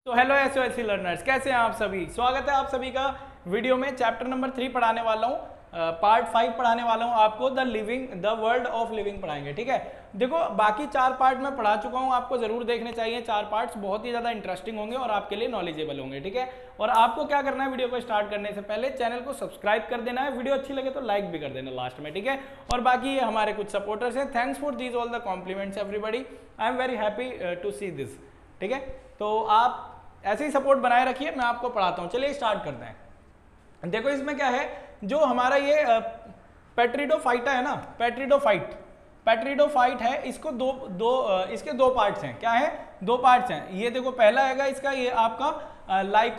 तो hello SOSC learners, कैसे हैं आप सभी। स्वागत है आप सभी का वीडियो में। चैप्टर नंबर 3 पढ़ाने वाला हूँ, पार्ट 5 पढ़ाने वाला हूँ आपको। द वर्ल्ड ऑफ लिविंग पढ़ाएंगे, ठीक है। देखो बाकी 4 पार्ट मैं पढ़ा चुका हूँ, आपको जरूर देखने चाहिए। 4 पार्ट्स बहुत ही ज़्यादा इंटरेस्टिंग होंगे और आपके लिए नॉलेजेबल होंगे, ठीक है। और आपको क्या करना है, वीडियो को स्टार्ट करने से पहले चैनल को सब्सक्राइब कर देना है, वीडियो अच्छी लगे तो लाइक भी कर देना लास्ट में, ठीक है। और बाकी ये हमारे कुछ सपोर्टर्स हैं, thanks for these all the compliments everybody, I am very happy to see this, ठीक है। तो आप ऐसे ही सपोर्ट बनाए रखिए, मैं आपको पढ़ाता हूँ। चलिए स्टार्ट करते हैं। देखो इसमें क्या है, जो हमारा ये पेट्रिडोफाइटा है ना, पेट्रिडोफाइट है, इसको इसके दो पार्ट्स हैं। क्या है? 2 पार्ट्स हैं। ये देखो पहला है इसका, ये आपका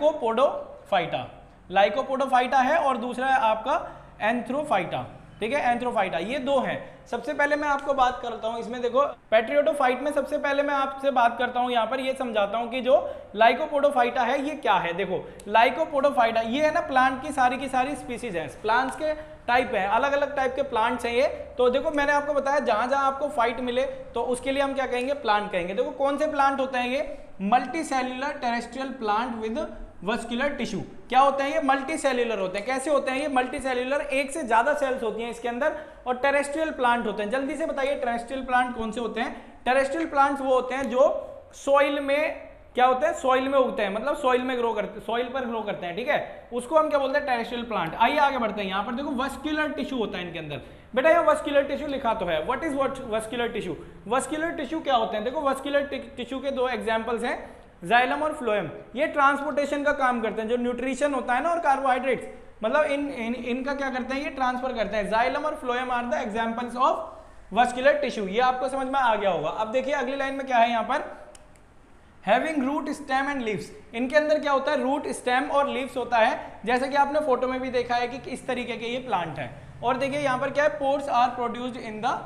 लाइकोपोडोफाइटा है, और दूसरा है आपका एंथ्रोफाइटा, ठीक है, एंथ्रोफाइटा। ये 2 हैं। सबसे पहले मैं आपको बात करता हूं इसमें, देखो पेट्रियोडोफाइट में सबसे पहले मैं आपसे बात करता हूं, यहां पर ये समझाता हूं कि जो लाइकोपोडोफाइटा है ये क्या है। देखो लाइकोपोडोफाइटा ये है ना, प्लांट की सारी स्पीसीज हैं, प्लांट्स के टाइप है, अलग अलग टाइप के प्लांट्स हैं ये। तो देखो मैंने आपको बताया जहां जहां आपको फाइट मिले तो उसके लिए हम क्या कहेंगे, प्लांट कहेंगे। देखो कौन से प्लांट होते हैं ये, multicellular terrestrial plant with vascular tissue. क्या होते हैं ये? मल्टी सेल्यूलर होते हैं। कैसे होते हैं ये मल्टी सेल्यूलर? एक से ज्यादा सेल्स होती हैं इसके अंदर, और टेरेस्ट्रियल प्लांट होते हैं। जल्दी से बताइए टेरेस्ट्रियल प्लांट कौन से होते हैं? टेरेस्ट्रियल प्लांट्स वो होते हैं जो सॉइल में क्या होते हैं, सॉइल में उगते हैं, मतलब सॉइल में ग्रो करते हैं, सॉइल पर ग्रो करते हैं, ठीक है। उसको हम क्या बोलते हैं? Terrestrial plant. आइए आगे बढ़ते हैं। यहाँ पर देखो वस्कुलर टिश्यू होता है इनके अंदर। बेटा ये वस्कुलर टिश्यू लिखा तो है, what is vascular tissue? Vascular tissue क्या होते हैं? देखो वस्कुलर टिश्यू के 2 एग्जांपल्स हैं, जाइलम और फ्लोएम। ये ट्रांसपोर्टेशन का काम करते हैं, जो न्यूट्रिशन होता है ना और कार्बोहाइड्रेट्स, मतलब इनका क्या करते हैं, ये ट्रांसफर करते हैं। जाइलम और phloem are the examples of vascular tissue. ये आपको समझ में आ गया होगा। अब देखिए अगली लाइन में क्या है, यहाँ पर having root stem and leaves. इनके अंदर क्या होता है? रूट स्टेम और लीव्स होता है, जैसे कि आपने फोटो में भी देखा है कि इस तरीके के ये प्लांट है। और देखिए यहाँ पर क्या है, pores are produced in the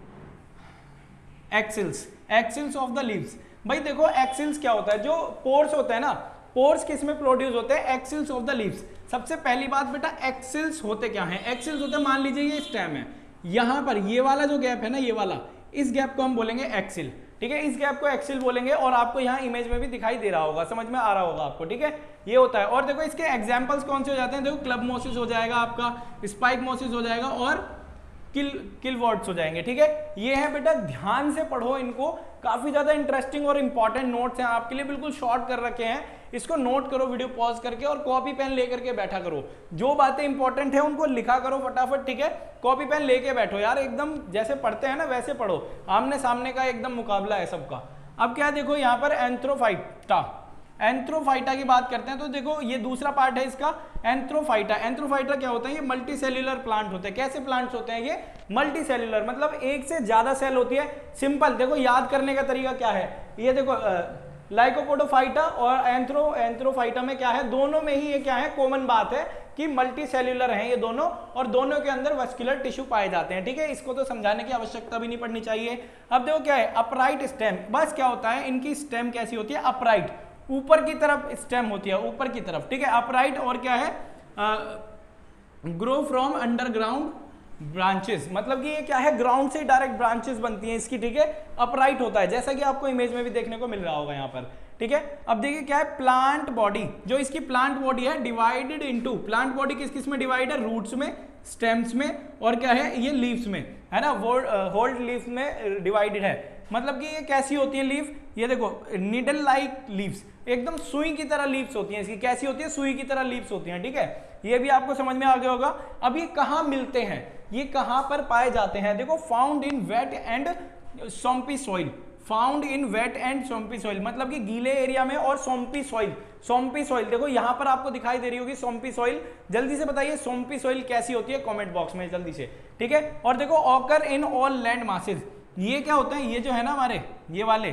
axils of the leaves. भाई देखो एक्सिल्स क्या होता है, जो पोर्स होते हैं ना, पोर्स किस में प्रोड्यूस होते हैं? Axils of the leaves. सबसे पहली बात बेटा, एक्सिल्स होते क्या हैं? एक्सिल्स होते हैं, मान लीजिए ये स्टेम है, यहां पर ये वाला जो गैप है ना, ये वाला, इस गैप को हम बोलेंगे एक्सिल, ठीक है। इस गैप को एक्सिल बोलेंगे, और आपको यहाँ इमेज में भी दिखाई दे रहा होगा, समझ में आ रहा होगा आपको, ठीक है। ये होता है। और देखो इसके एग्जाम्पल्स कौन से हो जाते हैं? देखो क्लब मोसिस हो जाएगा आपका, स्पाइक मोसिस हो जाएगा, और किलवॉर्ड्स हो जाएंगे, ठीक है। ये है बेटा, ध्यान से पढ़ो इनको, काफी ज्यादा इंटरेस्टिंग और इंपॉर्टेंट नोट्स हैं आपके लिए, बिल्कुल शॉर्ट कर रखे हैं। इसको नोट करो वीडियो पॉज करके, और कॉपी पेन लेकर के बैठा करो। जो बातें इंपॉर्टेंट है उनको लिखा करो फटाफट, ठीक है। कॉपी पेन लेके बैठो यार, एकदम जैसे पढ़ते हैं ना वैसे पढ़ो, आमने सामने का एकदम मुकाबला है सबका। अब क्या देखो यहाँ पर एंथ्रोफाइटा की बात करते हैं, तो देखो ये दूसरा पार्ट है इसका, एंथ्रोफाइटा क्या होता है? ये मल्टी सेल्यूलर प्लांट होते हैं। कैसे प्लांट्स होते हैं ये? मल्टी सेल्यूलर, मतलब एक से ज्यादा सेल होती है। सिंपल देखो याद करने का तरीका क्या है, ये देखो लाइकोपोडोफाइटा और एंथ्रोफाइटा में क्या है, दोनों में ही ये क्या है, कॉमन बात है कि मल्टी सेल्यूलर हैं ये दोनों, और दोनों के अंदर वस्कुलर टिश्यू पाए जाते हैं, ठीक है। इसको तो समझाने की आवश्यकता भी नहीं पड़नी चाहिए। अब देखो क्या है, अपराइट स्टेम। बस क्या होता है, इनकी स्टेम कैसी होती है? अपराइट, ऊपर की तरफ स्टेम होती है, ऊपर की तरफ, ठीक है, अपराइट। और क्या है, ग्रो फ्रॉम अंडरग्राउंड ब्रांचेस, मतलब कि ये क्या है, ग्राउंड से डायरेक्ट ब्रांचेस बनती हैं इसकी, ठीक है। अपराइट होता है, जैसा कि आपको इमेज में भी देखने को मिल रहा होगा यहाँ पर, ठीक है। अब देखिए क्या है, प्लांट बॉडी, जो इसकी प्लांट बॉडी है डिवाइडेड इनटू, प्लांट बॉडी किस किस में डिवाइड है? रूट्स में, स्टेम्स में, और क्या है, ये लीव्स में, है ना, होल्ड लीव्स में डिवाइडेड है। मतलब कि ये कैसी होती है लीफ, ये देखो नीडल लाइक लीव्स, एकदम सुई की तरह लीव्स होती हैं इसकी। कैसी होती है? सुई की तरह लीव्स होती हैं, ठीक है। ये भी आपको समझ में आ गया होगा। अब ये कहाँ मिलते हैं, ये कहाँ पर पाए जाते हैं? देखो found in wet and swampy soil, found in wet and swampy soil, मतलब कि गीले एरिया में, और सॉम्पी सॉइल देखो यहाँ पर आपको दिखाई दे रही होगी सॉम्पी सॉइल। जल्दी से बताइए सॉम्पी सॉइल कैसी होती है, कमेंट बॉक्स में जल्दी से, ठीक है। और देखो occur in all land masses, ये क्या होता है, ये जो है ना हमारे ये वाले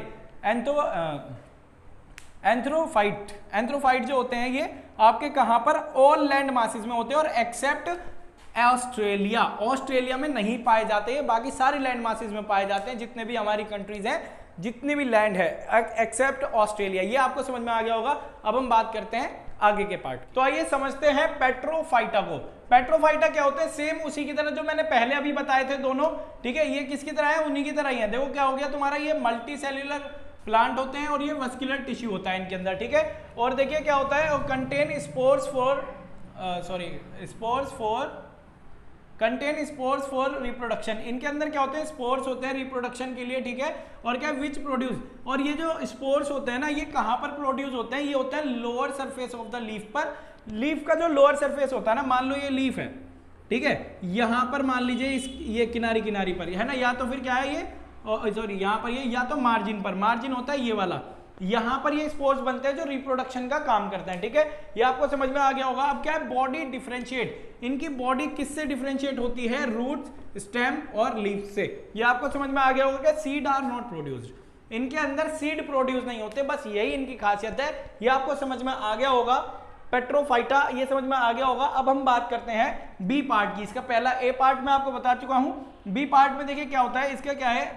एंथ्रोफाइट जो होते हैं, ये आपके कहां पर? ऑल लैंड मासेस में होते हैं, और एक्सेप्ट ऑस्ट्रेलिया में नहीं पाए जाते हैं, बाकी सारी लैंड मासेस में पाए जाते हैं, जितने भी हमारी कंट्रीज हैं, जितनी भी लैंड है, एक्सेप्ट ऑस्ट्रेलिया। ये आपको समझ में आ गया होगा। अब हम बात करते हैं आगे के पार्ट। तो आइए समझते हैं पेट्रोफाइटा को। पेट्रोफाइटा क्या होते हैं? सेम उसी की तरह जो मैंने पहले अभी बताए थे दोनों, ठीक है। ये किसकी तरह है? उन्हीं की तरह ही है। देखो क्या हो गया तुम्हारा, ये मल्टी सेल्यूलर प्लांट होते हैं और ये वस्कुलर टिश्यू होता है इनके अंदर, ठीक है। और देखिए क्या होता है, कंटेन स्पोर्स फॉर रिप्रोडक्शन। इनके अंदर क्या होते हैं, स्पोर्स होते हैं रिप्रोडक्शन के लिए, ठीक है। और क्या विच प्रोड्यूस, और ये जो स्पोर्स होते हैं ना, ये कहाँ पर प्रोड्यूस होते हैं, ये होते हैं lower surface of the leaf पर। लीफ का जो लोअर सरफेस होता है ना, मान लो ये लीफ है, ठीक है, यहाँ पर मान लीजिए इस ये किनारी पर है ना, या तो फिर क्या है ये, सॉरी यहाँ पर ये, या तो मार्जिन पर, मार्जिन होता है ये वाला, यहाँ पर ये स्पोर्स बनते हैं जो रिप्रोडक्शन का काम करते हैं, ठीक है। ये आपको समझ में आ गया होगा। अब क्या है, बॉडी डिफरेंशिएट, इनकी बॉडी किससे डिफरेंशिएट होती है, रूट्स, स्टेम और लीफ से। ये आपको समझ में आ गया होगा कि सीड आर नॉट प्रोड्यूस्ड, इनके अंदर सीड प्रोड्यूस नहीं होते, बस यही इनकी खासियत है। ये आपको समझ में आ गया होगा। पेट्रोफाइटा ये समझ में आ गया होगा। अब हम बात करते हैं बी पार्ट की। इसका पहला ए पार्ट में आपको बता चुका हूं, बी पार्ट में देखिए क्या होता है, इसका क्या है,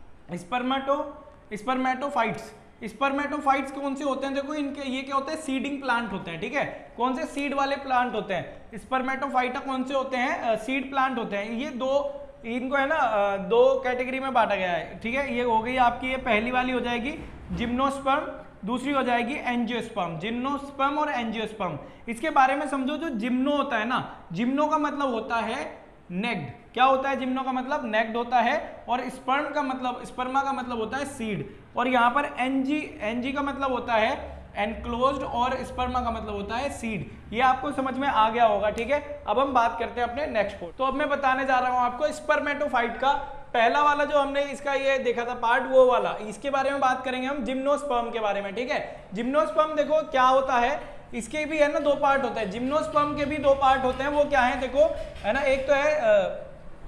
स्पर्मेटोफाइट्स। स्पर्मेटोफाइट्स कौन से होते हैं, देखो इनके ये क्या होते हैं, सीडिंग प्लांट होते हैं, ठीक है। कौन से, सीड वाले प्लांट होते हैं। स्पर्मेटोफाइटा कौन से होते हैं, सीड प्लांट होते हैं। ये दो, इनको है ना दो कैटेगरी में बांटा गया है, ठीक है। ये हो गई आपकी, ये पहली वाली हो जाएगी जिम्नोस्पर्म, दूसरी हो जाएगी एंजियोस्पर्म। जिम्नोस्पर्म और एंजियोस्पर्म, इसके बारे में समझो। जो जिम्नो होता है ना, जिम्नो का मतलब होता है नेक्ड। क्या होता है जिम्नो का मतलब, नेक्ड होता है। और स्पर्म का मतलब, स्पर्मा का मतलब होता है सीड। और यहाँ पर एनजी का मतलब होता है एनक्लोज्ड, और स्पर्मा का मतलब होता है सीड। ये आपको समझ में आ गया होगा, ठीक है। अब हम बात करते हैं अपने नेक्स्ट पॉइंट। तो अब मैं बताने जा रहा हूँ आपको स्पर्मेटोफाइट का पहला वाला जो हमने इसका ये देखा था पार्ट, वो वाला, इसके बारे में बात करेंगे हम, जिम्नोस्पर्म के बारे में, ठीक है। जिम्नोस्पर्म देखो क्या होता है, इसके भी है ना दो पार्ट होते हैं, जिम्नोस्पर्म के भी दो पार्ट होते हैं। वो क्या है देखो, है ना, एक तो है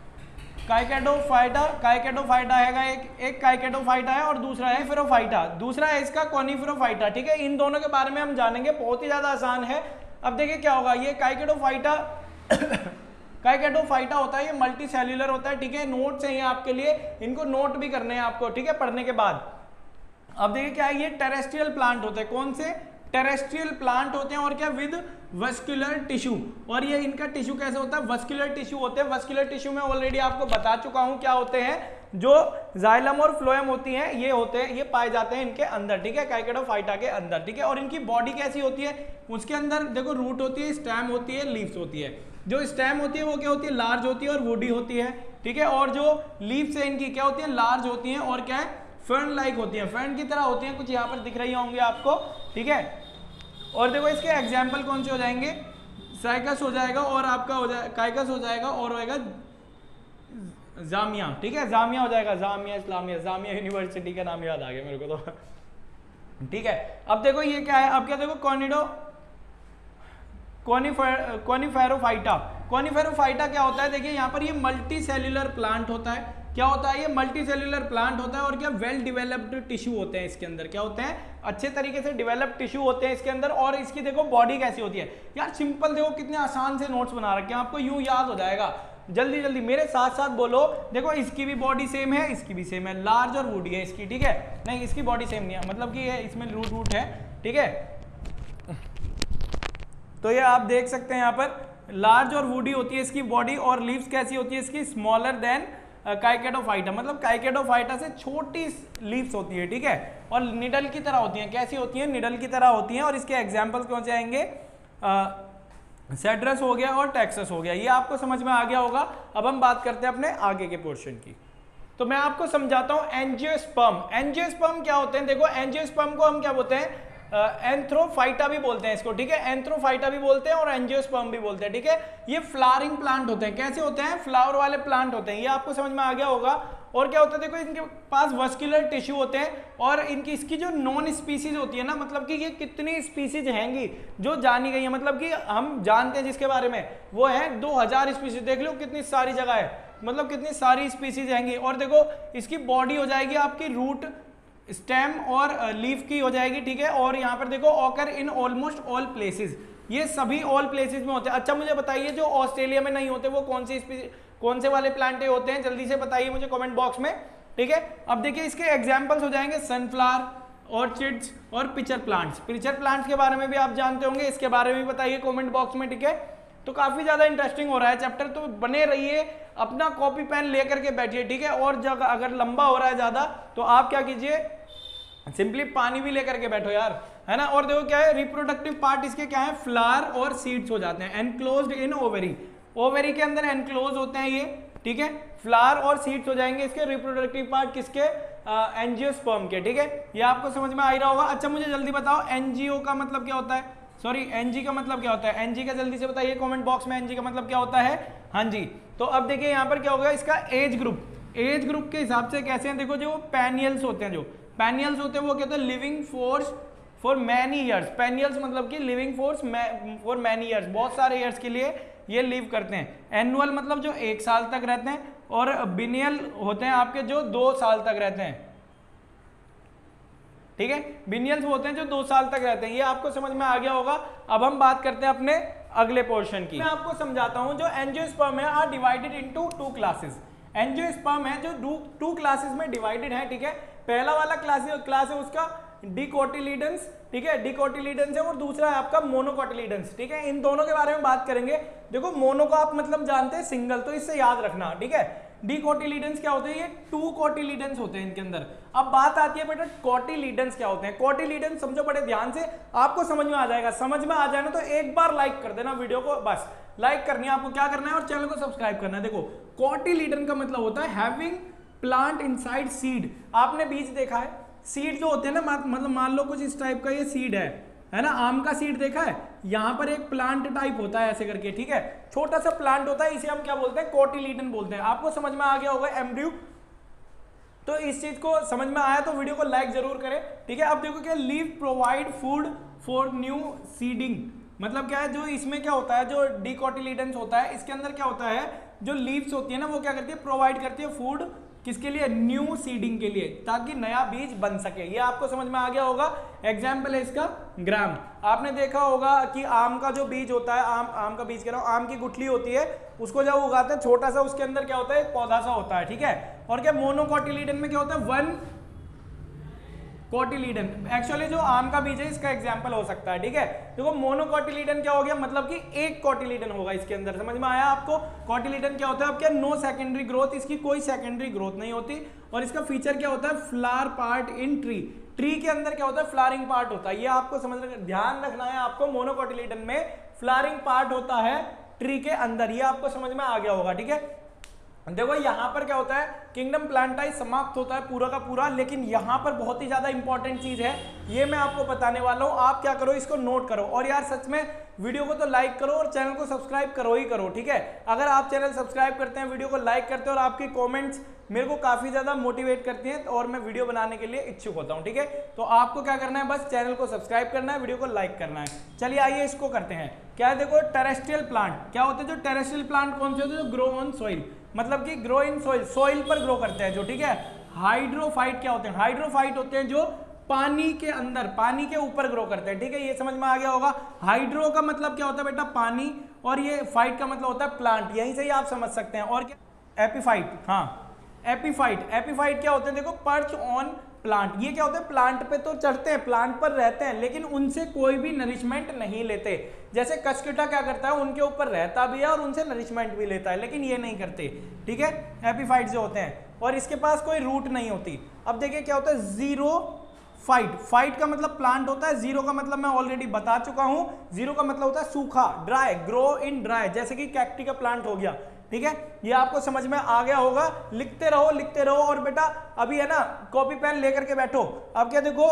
काइकेडोफाइटा है, एक काइकेडोफाइटा है और दूसरा है फिरोफाइटा, दूसरा है इसका कॉनिफेरोफाइटा, ठीक है। इन दोनों के बारे में हम जानेंगे, बहुत ही ज्यादा आसान है। अब देखिए क्या होगा, ये काइकेडोफाइटा होता है, ये मल्टी सेल्यूलर होता है, ठीक है। नोट्स हैं ये आपके लिए, इनको नोट भी करने हैं आपको, ठीक है, पढ़ने के बाद। अब देखिए क्या है, ये टेरेस्ट्रियल प्लांट होते हैं। कौन से, टेरेस्ट्रियल प्लांट होते हैं। और क्या, विद वस्कुलर टिश्यू। और ये इनका टिश्यू कैसे होता है, वस्कुलर टिश्यू होते हैं। वस्कुलर टिश्यू में ऑलरेडी आपको बता चुका हूं क्या होते हैं, जो जाइलम और फ्लोएम होती हैं, ये होते हैं, ये पाए जाते हैं इनके अंदर, ठीक है, काइकेडोफाइटा के अंदर, ठीक है। और इनकी बॉडी कैसी होती है, उसके अंदर देखो रूट होती है, स्टेम होती है, लीव्स होती है। जो स्टेम होती है वो क्या होती है, लार्ज होती है और वुडी होती है, ठीक है। और जो लीव्स है इनकी क्या होती है, लार्ज होती हैं और क्या है, फर्न लाइक होती है, फर्न की तरह होती हैं, कुछ यहाँ पर दिख रही होंगे आपको, ठीक है। और देखो इसके एग्जाम्पल कौन से हो जाएंगे, साइकस हो जाएगा और आपका हो जाएगा काइकस हो जाएगा और होएगा जामिया, ठीक है, जामिया हो जाएगा, जामिया इस्लामिया, जामिया यूनिवर्सिटी का नाम याद आ गया मेरे को तो, ठीक है। अब देखो ये क्या है, अब क्या देखो कॉनिफेरोफाइटा। कॉनिफेरोफाइटा क्या होता है, देखिए यहाँ पर ये मल्टी सेल्यूलर प्लांट होता है। क्या होता है, ये मल्टी सेल्यूलर प्लांट होता है। और क्या, वेल डिवेलप्ड टिश्यू होते हैं इसके अंदर, क्या होते हैं, अच्छे तरीके से डिवेलप्ड टिश्यू होते हैं इसके अंदर। और इसकी देखो बॉडी कैसी होती है यार, सिंपल देखो कितने आसान से नोट्स बना रखे हैं, आपको यूं याद हो जाएगा। जल्दी जल्दी मेरे साथ साथ बोलो, देखो इसकी भी बॉडी सेम है, इसकी भी सेम है, लार्ज और वुडी है इसकी, ठीक है। नहीं इसकी बॉडी सेम नहीं है, मतलब कि ये इसमें रूट है, ठीक है। तो ये आप देख सकते हैं यहाँ पर लार्ज और वुडी होती है इसकी बॉडी। और लीव्स कैसी होती है इसकी, स्मॉलर देन काइकेडोफाइटा, मतलब काइकेडोफाइटा से छोटी लीव्स होती है, ठीक है। और निडल की तरह होती हैं, कैसी होती हैं, निडल की तरह होती हैं। और इसके एग्जाम्पल्स कौन से आएंगे, सेड्रस हो गया और टेक्सस हो गया। ये आपको समझ में आ गया होगा। अब हम बात करते हैं अपने आगे के पोर्शन की। तो मैं आपको समझाता हूं एंजियोस्पर्म। एंजियोस्पर्म क्या होते हैं, देखो एंजियोस्पर्म को हम क्या बोलते हैं, एंथ्रोफाइटा भी बोलते हैं इसको, ठीक है। एंथ्रोफाइटा भी बोलते हैं और एंजियोस्पर्म भी बोलते हैं, ठीक है। ये फ्लावरिंग प्लांट होते हैं, कैसे होते हैं, फ्लावर वाले प्लांट होते हैं। ये आपको समझ में आ गया होगा। और क्या होता है, देखो इनके पास वस्कुलर टिश्यू होते हैं। और इसकी जो नॉन स्पीसीज होती है ना, मतलब कि ये कितनी स्पीसीज हैंगी जो जानी गई है, मतलब कि हम जानते हैं जिसके बारे में, वो है 2000 स्पीसीज। देख लो कितनी सारी जगह है, मतलब कितनी सारी स्पीसीज हैंगी। और देखो इसकी बॉडी हो जाएगी आपकी रूट, स्टेम और लीफ की हो जाएगी, ठीक है। और यहाँ पर देखो occur in almost all places, ये सभी ऑल प्लेसेस में होते हैं। अच्छा मुझे बताइए जो ऑस्ट्रेलिया में नहीं होते वो कौन से वाले प्लांटे होते हैं, जल्दी से बताइए मुझे कमेंट बॉक्स में, ठीक है। अब देखिए इसके एग्जांपल्स हो जाएंगे सनफ्लावर, ऑर्चिड्स और पिचर प्लांट्स। पिचर प्लांट्स के बारे में भी आप जानते होंगे, इसके बारे में भी बताइए कमेंट बॉक्स में, ठीक है। तो काफी ज्यादा इंटरेस्टिंग हो रहा है चैप्टर, तो बने रहिए, अपना कॉपी पेन लेकर के बैठिए, ठीक है। और जब अगर लंबा हो रहा है ज्यादा तो आप क्या कीजिए, सिंपली पानी भी लेकर के बैठो यार, है ना। और देखो क्या है, रिप्रोडक्टिव पार्ट इसके क्या है, फ्लावर और सीड्स हो जाते हैं, एनक्लोज्ड इन ओवरी, ओवरी के अंदर एनक्लोज होते हैं ये, ठीक है। फ्लावर और सीड्स हो जाएंगे इसके, रिप्रोडक्टिव पार्ट किसके, एंजियोस्पर्म के, ठीक है। ये आपको समझ में आ ही रहा होगा। अच्छा मुझे जल्दी बताओ एनजीओ का मतलब क्या होता है, सॉरी एनजी का मतलब क्या होता है, एनजी का जल्दी से बताइए कमेंट बॉक्स में, एनजी का मतलब क्या होता है। हाँ जी, तो अब देखिए यहाँ पर क्या होगा, इसका एज ग्रुप, एज ग्रुप के हिसाब से कैसे हैं, देखो जो पेनियल्स होते हैं, जो पेनियल्स होते हैं वो कहते हैं living force for many years, perennials मतलब कि living force for many years, बहुत सारे ईयर्स के लिए ये लिव करते हैं। एनुअल मतलब जो 1 साल तक रहते हैं, और बिनियल होते हैं आपके जो 2 साल तक रहते हैं, ठीक है। बिनियल्स होते हैं जो 2 साल तक रहते हैं, ये आपको समझ में आ गया होगा। अब हम बात करते हैं अपने अगले पोर्शन की। मैं आपको समझाता हूं, जो एंजियोस्पर्म है are divided into 2 classes, angiosperm है जो 2 क्लासेस में डिवाइडेड है, ठीक है। पहला वाला क्लास है उसका डिकोटिलीडेंस, ठीक है, डिकोटिलीडेंस है, और दूसरा है आपका मोनोकोटिलीडेंस, ठीक है। इन दोनों के बारे में बात करेंगे। देखो मोनो को आप मतलब जानते हैं सिंगल, तो इससे याद रखना, ठीक है। डिकोटिलीडेंस क्या होते हैं, ये 2 कोटिलीडेंस होते हैं इनके अंदर। अब बात आती है बेटा कोटिलीडेंस क्या होते हैं। कोटिलीडेंस समझो बड़े ध्यान से, आपको समझ में आ जाएगा। समझ में आ जाए ना तो एक बार लाइक कर देना वीडियो को, बस लाइक करनी है आपको, क्या करना है, और चैनल को सब्सक्राइब करना है। देखो कोटिलीडन का मतलब होता है हैविंग प्लांट इनसाइड सीड। आपने बीज देखा है, सीड जो होते हैं ना, मतलब मान लो कुछ इस टाइप का ये सीड है ना, आम का सीड देखा है, यहां पर एक प्लांट टाइप होता है ऐसे करके, ठीक है, छोटा सा प्लांट होता है, इसे हम क्या बोलते हैं, कोटिलीडन बोलते हैं। आपको समझ में आ गया होगा एम्ब्रियो, तो इस चीज को समझ में आया तो वीडियो को लाइक जरूर करें, ठीक है। अब देखो क्या, leave provide food for new seeding, मतलब क्या है, जो इसमें क्या होता है, जो डिकोटिलीडेंस होता है इसके अंदर क्या होता है, जो लीव्स होती है ना वो क्या करती है, प्रोवाइड करती है फूड किसके लिए, न्यू सीडिंग के लिए, ताकि नया बीज बन सके। ये आपको समझ में आ गया होगा। एग्जाम्पल है इसका ग्राम। आपने देखा होगा कि आम का जो बीज होता है, आम का बीज कह रहा हूं, आम की गुठली होती है, उसको जब उगाते हैं छोटा सा, उसके अंदर क्या होता है, एक पौधा सा होता है, ठीक है। और क्या मोनोकोटिलीडन में क्या होता है, 1 कोटिलीडन, एक्चुअली जो आम का बीज है इसका एग्जांपल हो सकता है, ठीक है। देखो मोनोकोटिलीडन क्या हो गया, मतलब कि एक कोटिलीडन होगा इसके अंदर, समझ में आया आपको। कोटिलीडन क्या होता है आपके, नो सेकेंडरी ग्रोथ, इसकी कोई सेकेंडरी ग्रोथ नहीं होती। और इसका फीचर क्या होता है, flower part in tree, tree के अंदर क्या होता है, फ्लावरिंग पार्ट होता है। ये आपको समझ ध्यान रखना है आपको, मोनोकोटिलीडन में फ्लावरिंग पार्ट होता है ट्री के अंदर, ये आपको समझ में आ गया होगा, ठीक है। देखो यहां पर क्या होता है, किंगडम प्लांटाई समाप्त होता है पूरा का पूरा, लेकिन यहां पर बहुत ही ज्यादा इंपॉर्टेंट चीज है, ये मैं आपको बताने वाला हूं। आप क्या करो, इसको नोट करो, और यार सच में वीडियो को तो लाइक करो और चैनल को सब्सक्राइब करो ही करो, ठीक है। अगर आप चैनल सब्सक्राइब करते हैं, वीडियो को लाइक करते हैं, और आपकी कॉमेंट्स मेरे को काफी ज्यादा मोटिवेट करती हैं, और मैं वीडियो बनाने के लिए इच्छुक होता हूं, ठीक है। तो आपको क्या करना है, बस चैनल को सब्सक्राइब करना है, वीडियो को लाइक करना है। चलिए आइए इसको करते हैं। क्या है, देखो टेरेस्ट्रियल प्लांट क्या होते हैं, जो टेरेस्ट्रियल प्लांट कौन से होते हैं, जो ग्रो ऑन सॉइल, मतलब कि ग्रो इन सॉइल, सॉइल पर ग्रो करते हैं जो, ठीक है। हाइड्रोफाइट क्या होते हैं, हाइड्रोफाइट होते हैं जो पानी के अंदर, पानी के ऊपर ग्रो करते हैं, ठीक है। ये समझ में आ गया होगा। हाइड्रो का मतलब क्या होता है बेटा, पानी, और ये फाइट का मतलब होता है प्लांट, यहीं से ही आप समझ सकते हैं। और क्या, एपिफाइट, हाँ एपिफाइट, एपिफाइट क्या होते हैं, देखो पर्च ऑन प्लांट, ये क्या होता है, प्लांट पे तो चढ़ते हैं, प्लांट पर रहते हैं, लेकिन उनसे कोई भी नरिशमेंट नहीं लेते। जैसे कस्केटा क्या करता है, उनके ऊपर रहता भी है और उनसे नरिशमेंट भी लेता है, लेकिन ये नहीं करते, ठीक है। एपिफाइट जो होते हैं, और इसके पास कोई रूट नहीं होती। अब देखिए क्या होता है, जीरो फाइट, फाइट का मतलब प्लांट होता है, जीरो का मतलब मैं ऑलरेडी बता चुका हूं, जीरो का मतलब होता है सूखा, ड्राई, ग्रो इन ड्राई, जैसे कि कैक्टी का प्लांट हो गया, ठीक है। ये आपको समझ में आ गया होगा। लिखते रहो लिखते रहो, और बेटा अभी है ना कॉपी पेन लेकर के बैठो। अब क्या देखो,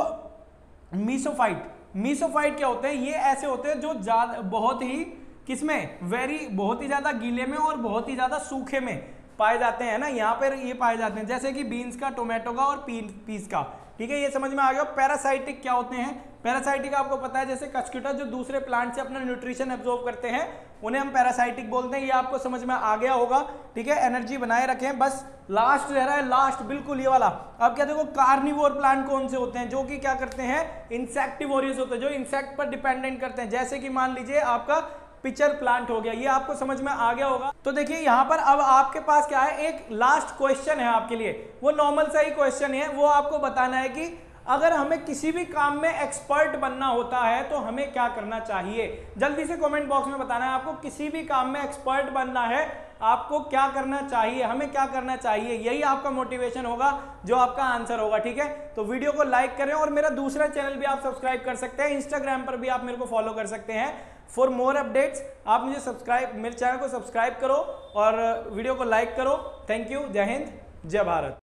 मीसोफाइट, मीसोफाइट क्या होते हैं, ये ऐसे होते हैं जो ज्यादा, बहुत ही किसमें, बहुत ही ज्यादा गीले में और बहुत ही ज्यादा सूखे में पाए जाते हैं ना, यहाँ पर ये पाए जाते हैं, जैसे कि बीन्स का, टोमेटो का और पीस का, ठीक है। ये समझ में आ गया। पैरासाइटिक क्या होते हैं, पैरासाइटिक आपको पता है, जैसे कस्क्यूटा जो दूसरे प्लांट से अपना न्यूट्रिशन एब्जॉर्ब करते हैं, उन्हें हम पैरासाइटिक बोलते हैं। ये आपको समझ में आ गया होगा, ठीक है। एनर्जी बनाए रखें, बस लास्ट रह रहा है, लास्ट बिल्कुल ये वाला। अब क्या देखो, कार्निवोर प्लांट कौन से होते हैं, जो कि क्या करते हैं, इंसेक्टिवोरियस होते हैं, जो इंसेक्ट पर डिपेंडेंट करते हैं, जैसे कि मान लीजिए आपका पिचर प्लांट हो गया। ये आपको समझ में आ गया होगा। तो देखिए यहाँ पर अब आपके पास क्या है, एक लास्ट क्वेश्चन है आपके लिए, वो नॉर्मल सा ही क्वेश्चन है, वो आपको बताना है कि अगर हमें किसी भी काम में एक्सपर्ट बनना होता है तो हमें क्या करना चाहिए? जल्दी से कमेंट बॉक्स में बताना है आपको किसी भी काम में एक्सपर्ट बनना है, आपको क्या करना चाहिए, हमें क्या करना चाहिए। यही आपका मोटिवेशन होगा, जो आपका आंसर होगा। ठीक है, तो वीडियो को लाइक करें और मेरा दूसरा चैनल भी आप सब्सक्राइब कर सकते हैं, इंस्टाग्राम पर भी आप मेरे को फॉलो कर सकते हैं। फॉर मोर अपडेट्स आप मुझे मेरे चैनल को सब्सक्राइब करो और वीडियो को लाइक करो। Thank you. जय हिंद, जय भारत।